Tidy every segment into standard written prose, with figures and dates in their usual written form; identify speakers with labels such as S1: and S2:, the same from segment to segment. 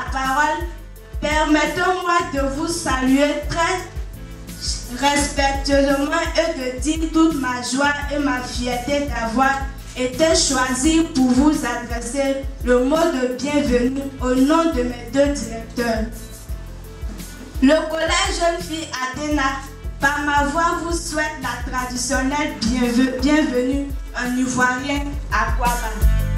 S1: parole, permettez-moi de vous saluer très respectueusement et de dire toute ma joie et ma fierté d'avoir été choisi pour vous adresser le mot de bienvenue au nom de mes deux directeurs. Le collège Jeune Fille Athéna, par ma voix, vous souhaite la traditionnelle bienvenue en ivoirien à Kwaba.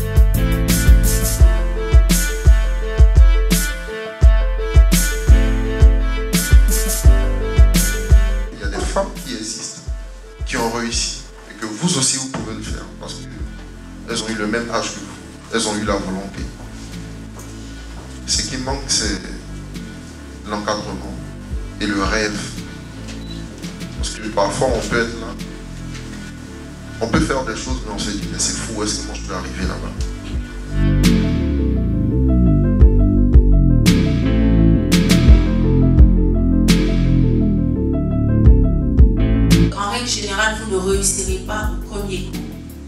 S2: Il y a des femmes qui existent, qui ont réussi, et que vous aussi vous pouvez le faire, parce qu'elles ont eu le même âge que vous, elles ont eu la volonté. Ce qui manque, c'est l'encadrement et le rêve. Parce que parfois on peut être là, on peut faire des choses, mais on se dit, mais c'est fou, est-ce que moi je peux arriver là-bas?
S3: En règle générale, vous ne réussirez pas au premier coup.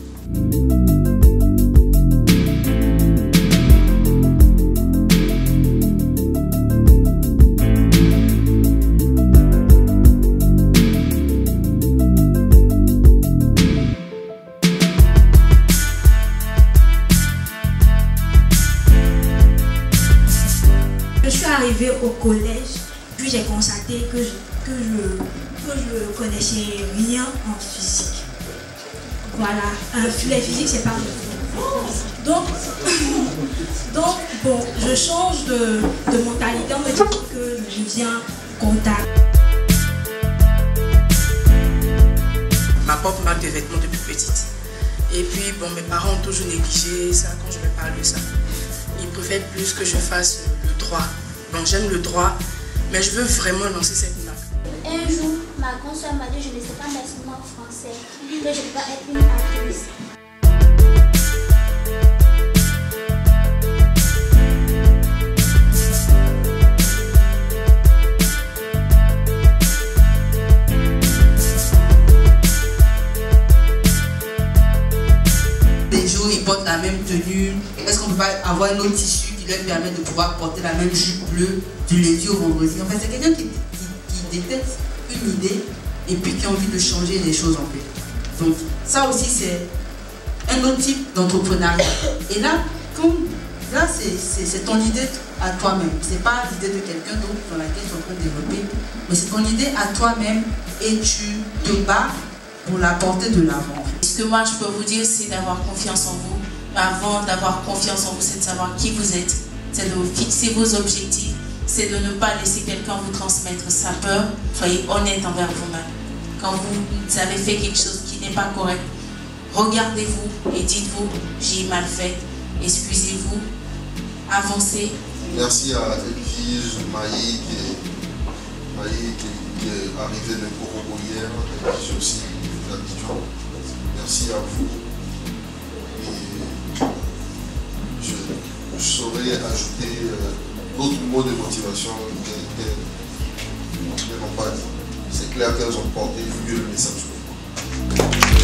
S4: Je suis arrivée au collège, puis j'ai constaté que je connaissais rien en physique. Voilà, les physiques c'est pas mon truc. Donc bon, je change de mentalité en me disant que je deviens comptable.
S5: Ma porte marque des vêtements depuis petite. Et puis bon, mes parents ont toujours négligé ça quand je me parle de ça. Ils préfèrent plus que je fasse le droit. Bon, j'aime le droit, mais je veux vraiment lancer cette marque.
S6: Un jour, ma grande soeur m'a dit que je ne sais pas m'exprimer en français, que je peux pas être une actrice.
S7: Les jours, ils portent la même tenue. Est-ce qu'on ne peut pas avoir un autre tissu qui leur permet de pouvoir porter la même jupe bleue du lundi au vendredi? En fait, c'est quelqu'un qui détecte une idée et puis qui a envie de changer les choses en fait. Donc ça aussi c'est un autre type d'entrepreneuriat. Et là, c'est ton idée à toi-même. C'est pas l'idée de quelqu'un d'autre dans laquelle tu es en train de développer, mais c'est ton idée à toi-même et tu te bats pour la porter de l'avant.
S3: Ce que moi je peux vous dire, c'est d'avoir confiance en vous. Mais avant d'avoir confiance en vous, c'est de savoir qui vous êtes, c'est de fixer vos objectifs, c'est de ne pas laisser quelqu'un vous transmettre sa peur. Soyez honnête envers vous-même. Quand vous avez fait quelque chose qui n'est pas correct, regardez-vous et dites-vous, j'ai mal fait, excusez-vous, avancez.
S2: Merci à Elvige, Maï qui est arrivée de Korobo hier, Elvige aussi d'Abidjan. Merci à vous. Et je saurais ajouter d'autres mots de motivation qu'elles n'ont pas dit. C'est clair qu'elles ont porté mieux le message.